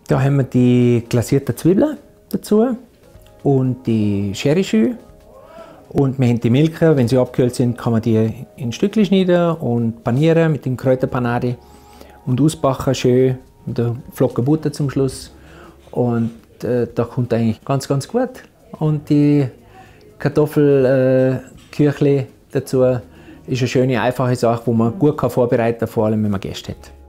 Da haben wir die glasierten Zwiebeln dazu und die Sherry-Schü. Und wir haben die Milka, wenn sie abgekühlt sind, kann man die in Stückchen schneiden und panieren mit dem Kräuterpanade und ausbacken schön mit der Flocke Butter zum Schluss. Und da kommt eigentlich ganz gut. Und die Kartoffelküchli dazu ist eine schöne, einfache Sache, die man gut vorbereiten kann, vor allem wenn man Gäste hat.